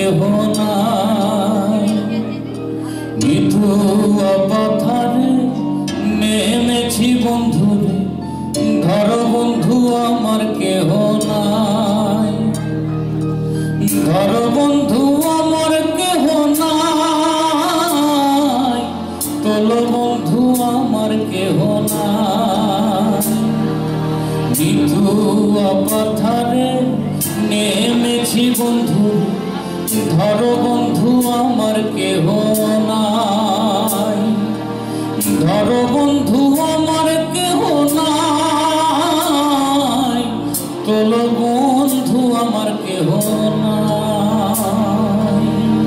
কেহ নাই। নিথুয়া পাথারে নেমেছি বন্ধুরে, ধরো বন্ধু আমার কেহ নাই। ধরো বন্ধু আমার কেহ নাই, তোলো বন্ধু আমার কেহ নাই। নিথুয়া পাথারে নেমেছি বন্ধু, ধরো বন্ধু আমার কেহ নাই। ধরো বন্ধু আমার কেহ নাই, তোলো বন্ধু আমার কেহ নাই।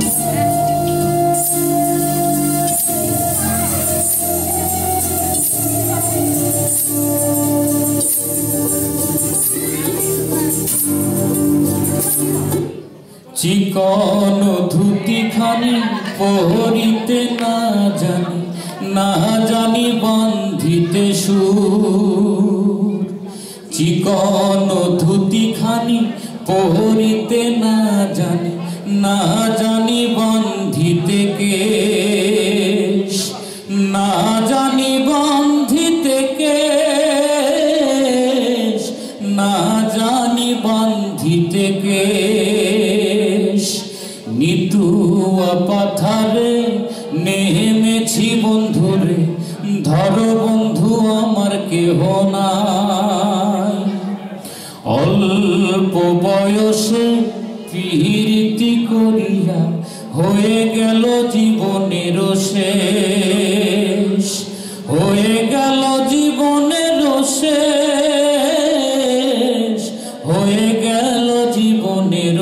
চিকন ধুতি খানি পরিতে না জানি, না জানি বান্ধিতে সুর। চিকন ধুতি খানি পরিতে না জানি, না জানি বান্ধিতে কেশ। না জানি বান্ধিতে কেশ, না জানি বান্ধিতে কেশ। নিথুয়া পাথারে নেমেছি বন্ধুরে, ধরো বন্ধু আমার কেহ নাই। অল্প বয়সে প্রীতি করিয়া হয়ে গেল জীবনের শেষ। হয়ে গেল জীবনের শেষ, হয়ে গেল জীবনের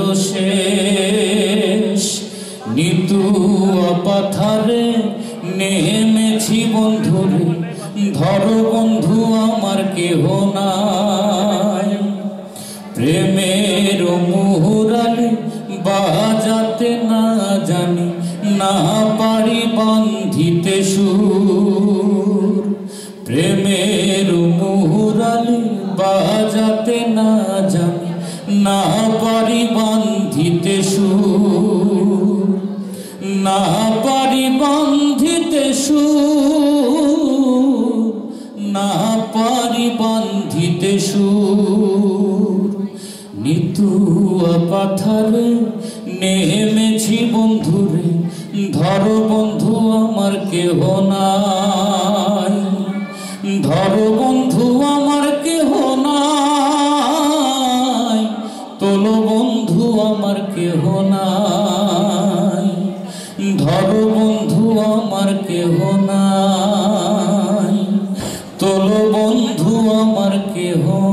শেষ। নিথুয়া পাথারে নেমেছি বন্ধুরে, ধরো বন্ধু আমার কেহ নাই। প্রেমের মুহুরালে বাজাতে না জানি, না পারি বান্ধিতে সুর। প্রেমের মুহুরালে বাজাতে না জানি, না পারি বান্ধিতে সুর। না পারি বান্ধিতে সুর, না পারি বান্ধিতে সুর। নিথুয়া পাথারে নেমেছি বন্ধুরে, ধরো বন্ধু আমার কেহ নাই। ধরো বন্ধু আমার কেহ নাই, তোলো বন্ধু আমার কেহ নাই। ধরো বন্ধু আমার কেহ নাই, তোলো বন্ধু আমার কেহ